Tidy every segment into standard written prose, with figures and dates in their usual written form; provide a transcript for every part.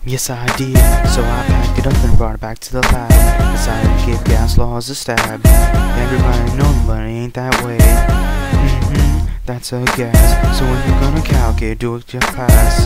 Yes, I did. So I packed it up and brought it back to the lab. Decided to give gas laws a stab. Everybody knows, but it ain't that way. That's a gas. So when you're gonna calc it, do it just pass.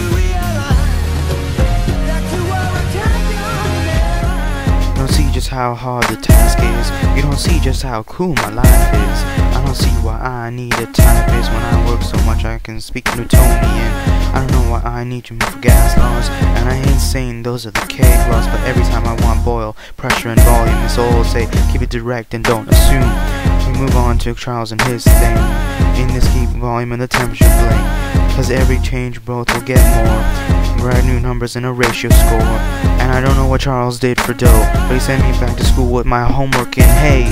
You don't see just how hard the task is. You don't see just how cool my life is. I don't see why I need a typist when I work so much I can speak newtonian. I don't know why I need you for gas laws, and I ain't saying those are the K laws, but every time I want boil, pressure and volume, it's all say keep it direct and don't assume. We move on to Charles and his thing. In this keep volume and the temperature bling, cause every change both will get more. Brand new numbers in a ratio score. And I don't know what Charles did for dough, but he sent me back to school with my homework and hey,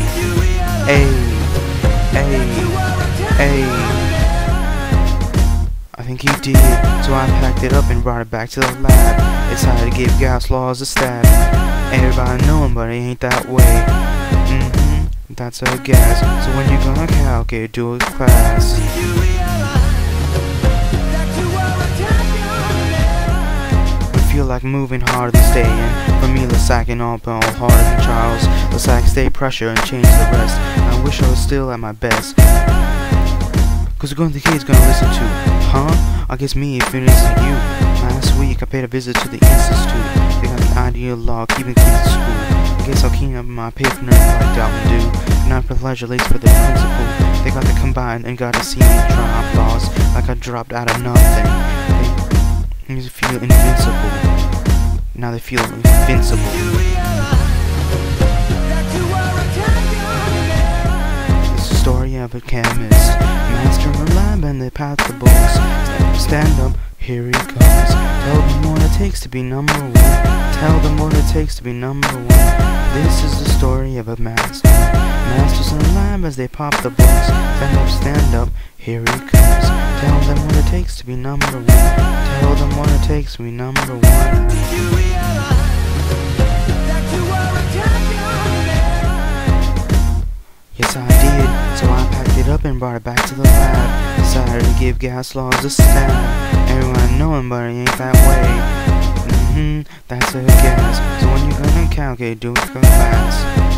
I think he did. So I packed it up and brought it back to the lab. It's time to give gas laws a stab. Everybody know him, but it ain't that way. That's a gas. So when you're gonna calc it, do it class. Feel like moving harder than staying. For me, Lasac and all harder than Charles. Lasac stay pressure and change the rest. I wish I was still at my best. Cause the kid's gonna listen to, huh? I guess me if it isn't you. Last week I paid a visit to the institute. They got the ideal law keeping kids in school. I guess I'll clean up my paper nerd like Dalvin do. Not for pleasure, lace for the principal. They got to combine and got to see me drop laws like I dropped out of nothing. They feel invincible. Now they feel invincible. It's the story of a chemist, master of the lab and they pass the books. Stand up, here he comes. Tell them what it takes to be number one. Tell them what it takes to be number one. This is the story of a master. Masters in the lab as they pop the books. Stand up, here he comes. Tell them what it takes to be number one. Tell them what it takes to be number one. Yes, I did. So I packed it up and brought it back to the lab. Decided to give gas laws a stab. Everyone know him, but it ain't that way. That's a gas. So when you're gonna calculate, do it fast.